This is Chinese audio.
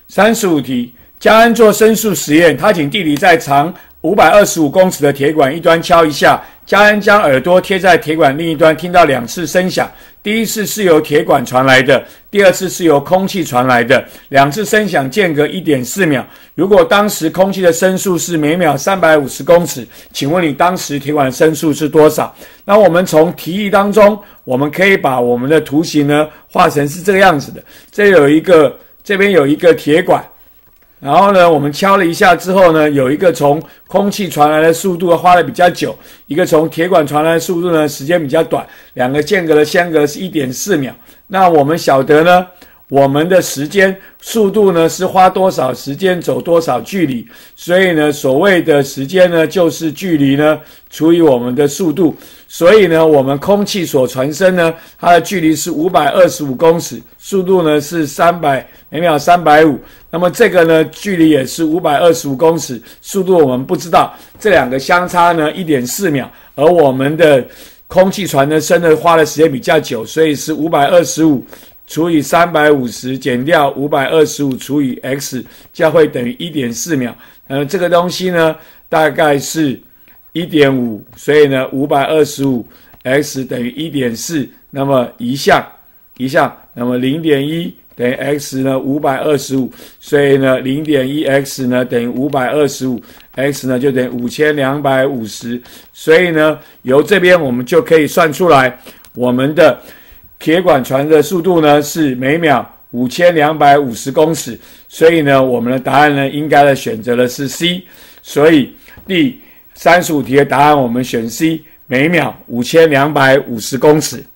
35题，江安做申诉实验，他请弟弟在长525公尺的铁管一端敲一下，江安将耳朵贴在铁管另一端，听到2次声响，第一次是由铁管传来的，第二次是由空气传来的，2次声响间隔 1.4 秒。如果当时空气的声速是每秒350公尺，请问你当时铁管的声速是多少？那我们从题意当中，我们可以把我们的图形呢画成是这个样子的。这边有一个铁管，然后呢，我们敲了一下之后呢，有一个从空气传来的速度花的比较久，一个从铁管传来的速度呢时间比较短，2个间隔的相隔是 1.4 秒。那我们晓得呢，我们的时间速度呢是花多少时间走多少距离，所以呢，所谓的时间呢就是距离呢除以我们的速度。所以呢，我们空气所传声呢，它的距离是525公尺，速度呢是每秒350。那么这个呢，距离也是525公尺，速度我们不知道，这2个相差呢 1.4 秒，而我们的空气传的声呢花的时间比较久，所以是525除以350减掉525除以 x， 就会等于 1.4 秒。这个东西呢大概是 1.5， 所以呢525 x 等于 1.4， 那么移项，那么 0.1 等于 x 呢525，所以呢 0.1 x 呢等于525， x 呢就等于5250，所以呢由这边我们就可以算出来我们的铁管传的速度呢是每秒5250公尺，所以呢我们的答案呢应该的选择的是 C， 所以第35题的答案我们选 C， 每秒5250公尺。